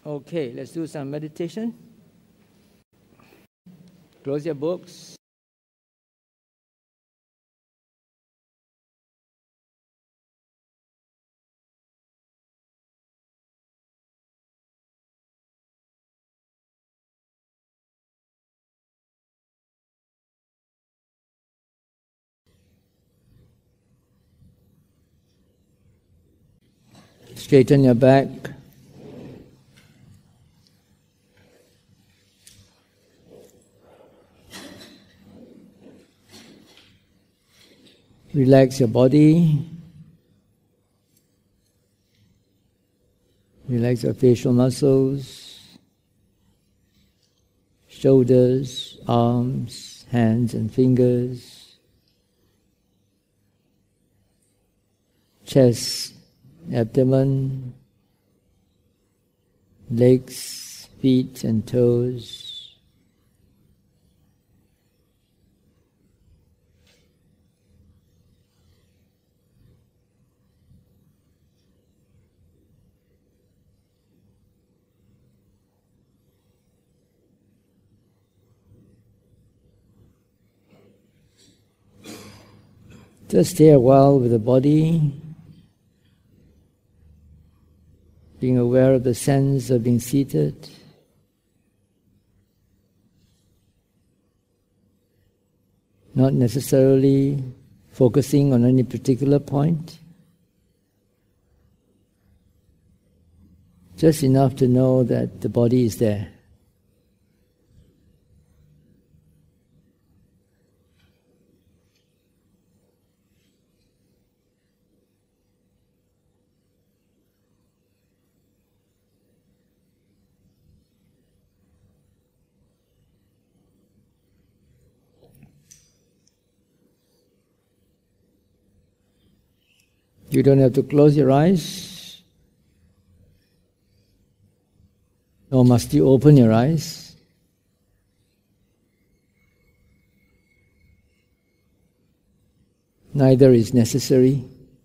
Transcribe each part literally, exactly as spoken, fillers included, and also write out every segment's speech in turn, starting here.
Okay, let's do some meditation. Close your books. Straighten your back. Relax your body. Relax your facial muscles, shoulders, arms, hands and fingers, chest, abdomen, legs, feet and toes. Just stay a while with the body, being aware of the sense of being seated. Not necessarily focusing on any particular point. Just enough to know that the body is there. You don't have to close your eyes, nor must you open your eyes. Neither is necessary.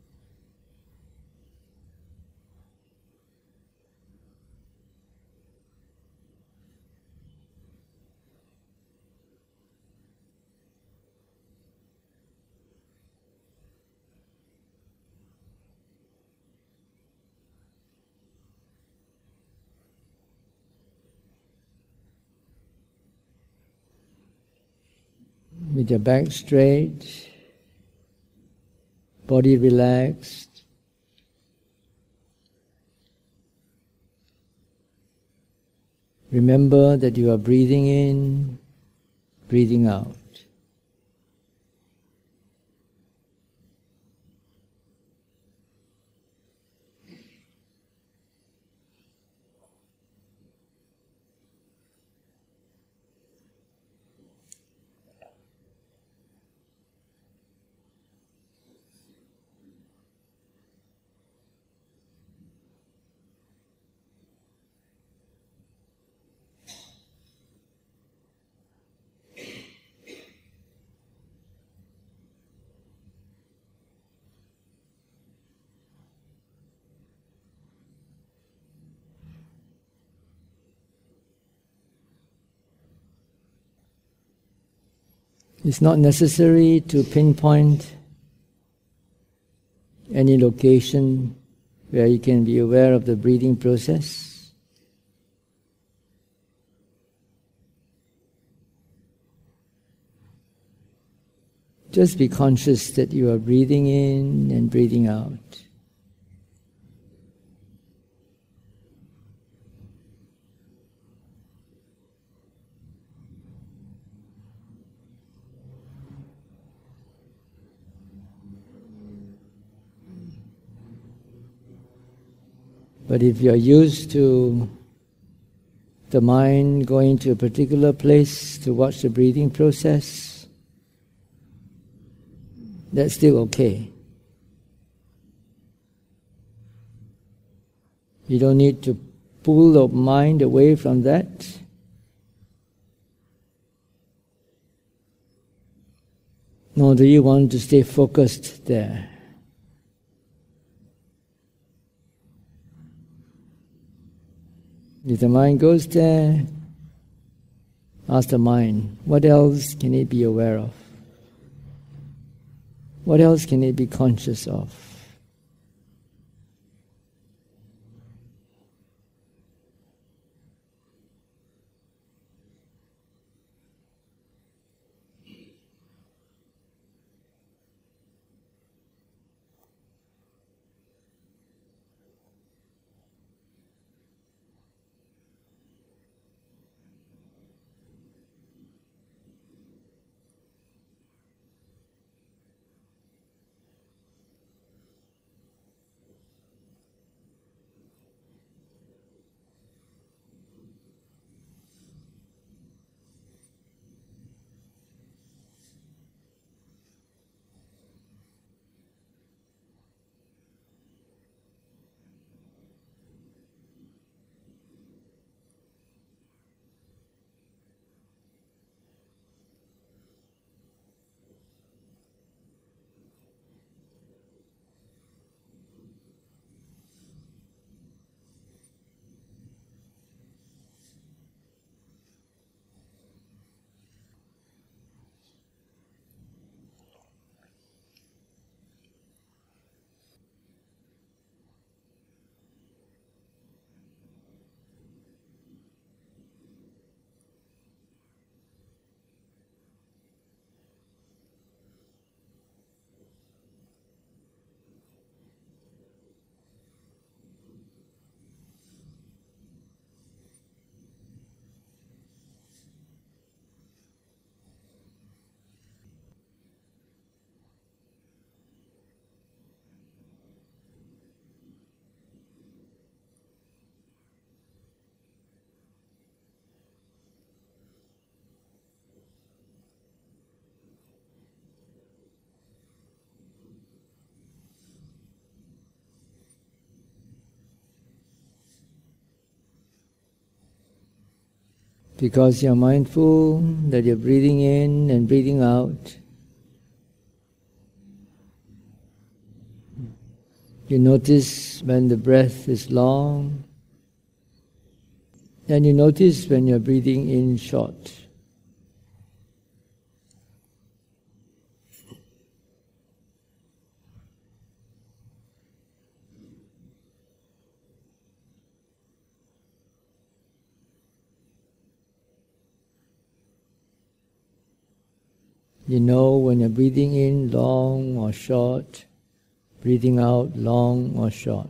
With your back straight, body relaxed, remember that you are breathing in, breathing out. It's not necessary to pinpoint any location where you can be aware of the breathing process. Just be conscious that you are breathing in and breathing out. But if you are used to the mind going to a particular place to watch the breathing process, that's still okay. You don't need to pull the mind away from that. Nor do you want to stay focused there. If the mind goes there, ask the mind, what else can it be aware of? What else can it be conscious of? Because you're mindful that you're breathing in and breathing out, you notice when the breath is long, and you notice when you're breathing in short. You know when you're breathing in long or short, breathing out long or short.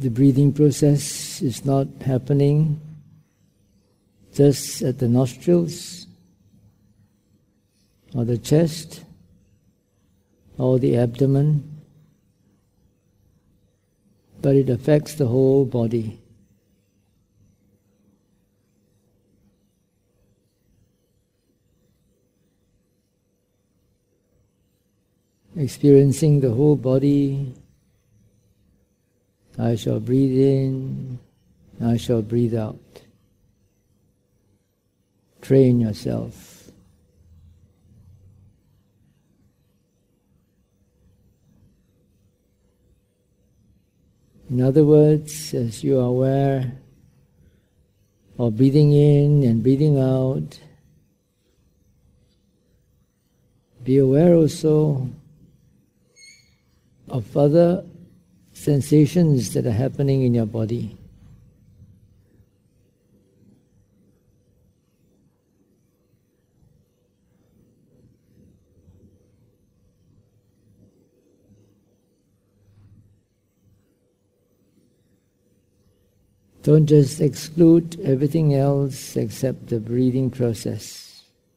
the breathing process is not happening just at the nostrils or the chest or the abdomen, but it affects the whole body. Experiencing the whole body, I shall breathe in, I shall breathe out. Train yourself. In other words, as you are aware of breathing in and breathing out, be aware also of other sensations that are happening in your body. Don't just exclude everything else except the breathing process.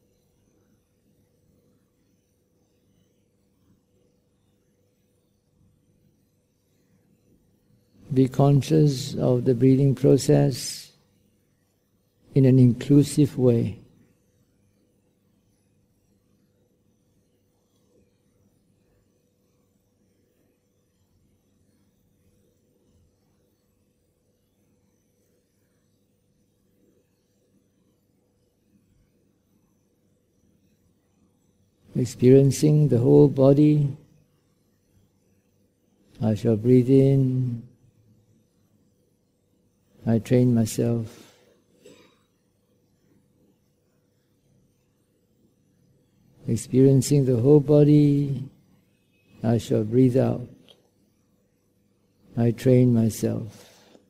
Be conscious of the breathing process in an inclusive way. Experiencing the whole body, I shall breathe in, I train myself. Experiencing the whole body, I shall breathe out. I train myself.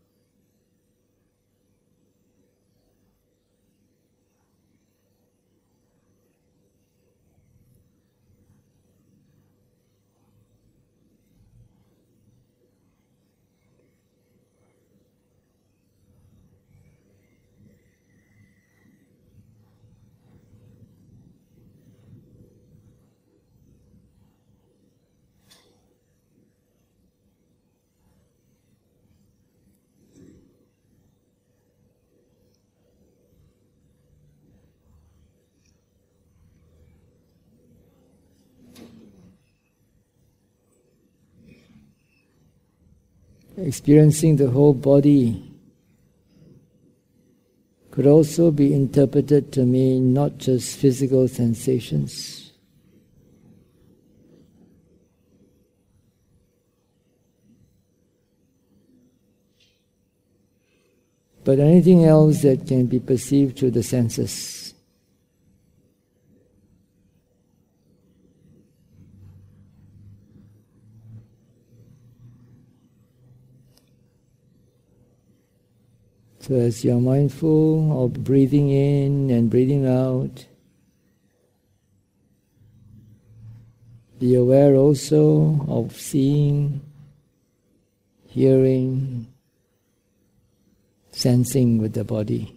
Experiencing the whole body could also be interpreted to mean not just physical sensations, but anything else that can be perceived through the senses. So as you are mindful of breathing in and breathing out, be aware also of seeing, hearing, sensing with the body.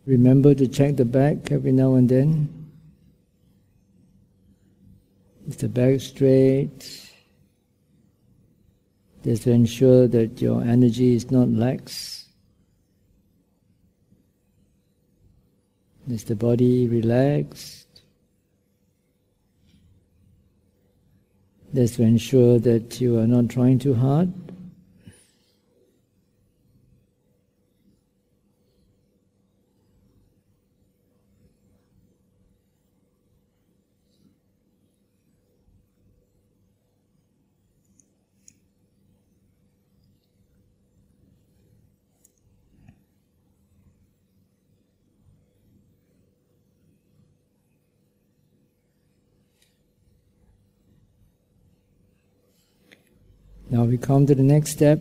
Remember to check the back every now and then. Is the back straight? Just to ensure that your energy is not lax. Is the body relaxed? Just to ensure that you are not trying too hard. Now we come to the next step,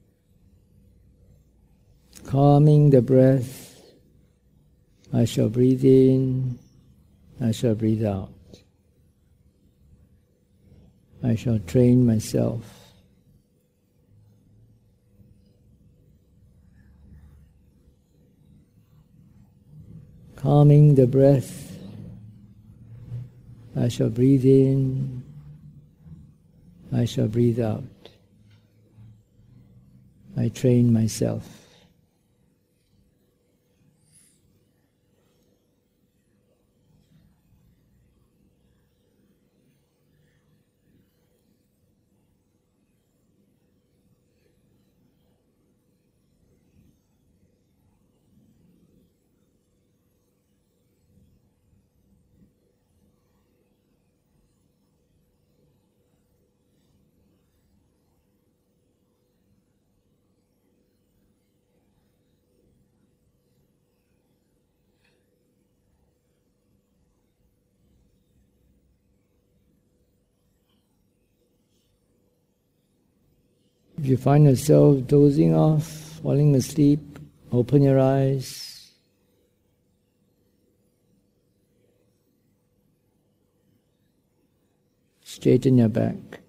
calming the breath. I shall breathe in, I shall breathe out. I shall train myself. Calming the breath. I shall breathe in, I shall breathe out. I train myself. If you find yourself dozing off, falling asleep, open your eyes. Straighten your back.